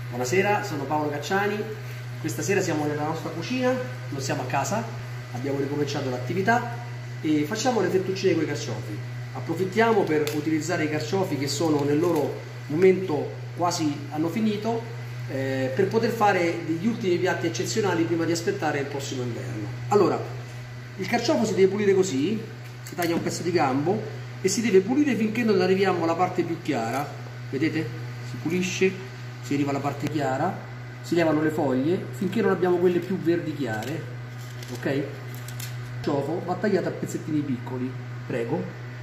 Buonasera, sono Paolo Cacciani. Questa sera siamo nella nostra cucina, non siamo a casa, abbiamo ricominciato l'attività e facciamo le fettuccine con i carciofi. Approfittiamo per utilizzare i carciofi che sono nel loro momento quasi hanno finito per poter fare degli ultimi piatti eccezionali prima di aspettare il prossimo inverno. Allora, il carciofo si deve pulire così, si taglia un pezzo di gambo e si deve pulire finché non arriviamo alla parte più chiara. Vedete? Si pulisce, si arriva alla parte chiara, si levano le foglie finché non abbiamo quelle più verdi chiare, ok? Il carciofo va tagliato a pezzettini piccoli, prego.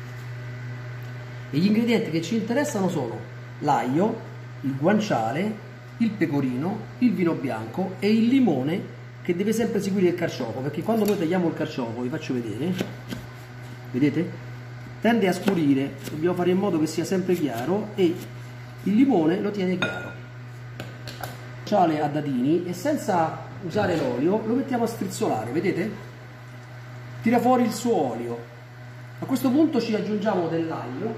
E gli ingredienti che ci interessano sono l'aglio, il guanciale, il pecorino, il vino bianco e il limone, che deve sempre seguire il carciofo, perché quando noi tagliamo il carciofo, vi faccio vedere, vedete? Tende a scurire, dobbiamo fare in modo che sia sempre chiaro e il limone lo tiene chiaro. Guanciale a dadini e senza usare l'olio lo mettiamo a sfrizzolare, vedete? Tira fuori il suo olio. A questo punto ci aggiungiamo dell'aglio.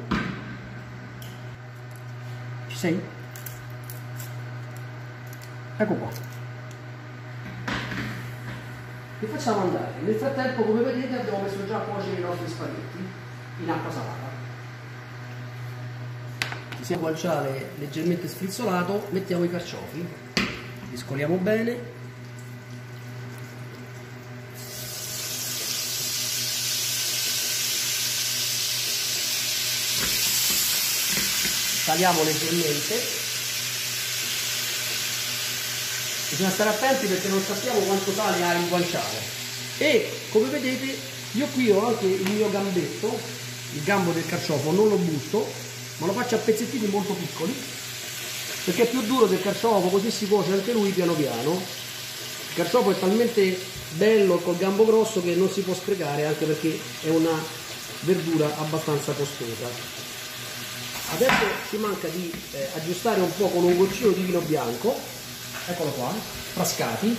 Ci sei? Ecco qua. Li facciamo andare. Nel frattempo, come vedete, abbiamo messo già a cuocere i nostri spaghetti in acqua salata. Se sia guanciale leggermente sfrizzolato, mettiamo i carciofi. Li scoliamo bene. Tagliamo leggermente. Bisogna stare attenti perché non sappiamo quanto sale ha il guanciale. E come vedete io qui ho anche il mio gambetto, il gambo del carciofo, non lo busso, ma lo faccio a pezzettini molto piccoli, perché è più duro del carciofo, così si cuoce anche lui piano piano. Il carciofo è talmente bello col gambo grosso che non si può sprecare, anche perché è una verdura abbastanza costosa. Adesso ci manca di aggiustare un po' con un goccino di vino bianco, eccolo qua, frascati,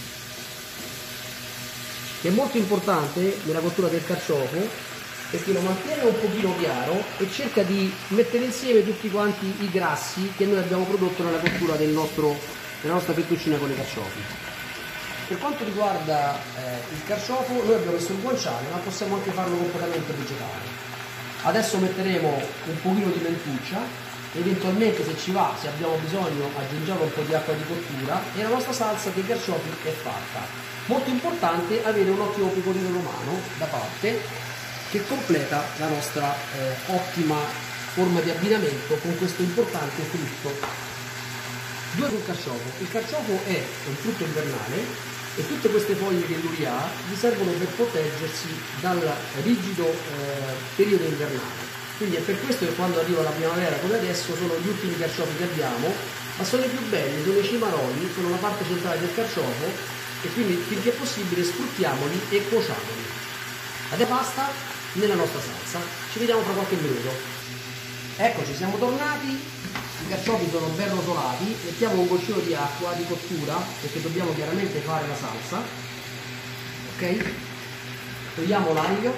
che è molto importante nella cottura del carciofo, perché lo mantiene un pochino chiaro e cerca di mettere insieme tutti quanti i grassi che noi abbiamo prodotto nella cottura della nostra fettuccina con i carciofi. Per quanto riguarda il carciofo, noi abbiamo messo il guanciale, ma possiamo anche farlo completamente vegetale. Adesso metteremo un pochino di mentuccia, eventualmente se ci va, se abbiamo bisogno, aggiungiamo un po' di acqua di cottura e la nostra salsa dei carciofi è fatta. Molto importante avere un ottimo pecorino romano da parte, che completa la nostra ottima forma di abbinamento con questo importante frutto. Due sul carciofo. Il carciofo è un frutto invernale e tutte queste foglie che lui ha gli servono per proteggersi dal rigido periodo invernale. Quindi è per questo che quando arriva la primavera come adesso sono gli ultimi carciofi che abbiamo, ma sono i più belli, sono i cimaroli, sono la parte centrale del carciofo e quindi finché è possibile sfruttiamoli e cuociamoli. Adesso basta nella nostra salsa, ci vediamo tra qualche minuto. Eccoci, siamo tornati, i carciofi sono ben rotolati, mettiamo un goccino di acqua di cottura perché dobbiamo chiaramente fare la salsa, ok? Togliamo l'aglio,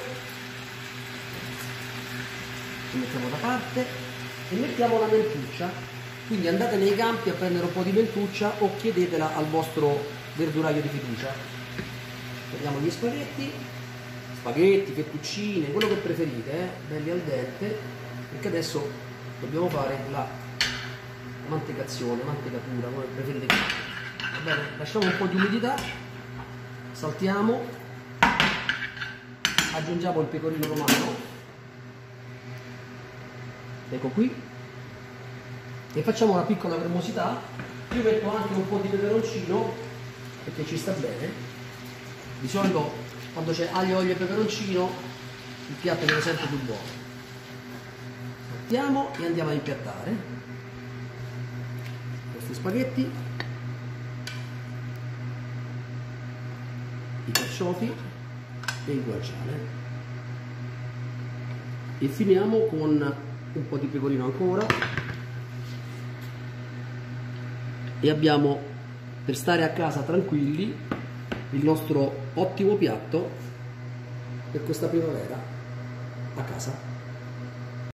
lo mettiamo da parte e mettiamo la mentuccia, quindi andate nei campi a prendere un po' di mentuccia o chiedetela al vostro verduraio di fiducia. Togliamo gli spaghetti, fettuccine, quello che preferite, belli al dente, perché adesso dobbiamo fare la mantecatura, come preferite. Va bene, lasciamo un po' di umidità, saltiamo, aggiungiamo il pecorino romano, ecco qui, e facciamo una piccola cremosità. Io metto anche un po' di peperoncino perché ci sta bene. Di solito quando c'è aglio, olio e peperoncino il piatto viene sempre più buono. Mettiamo e andiamo a impiattare questi spaghetti, i carciofi e il guanciale e finiamo con un po' di pecorino ancora e abbiamo, per stare a casa tranquilli, il nostro ottimo piatto per questa primavera a casa.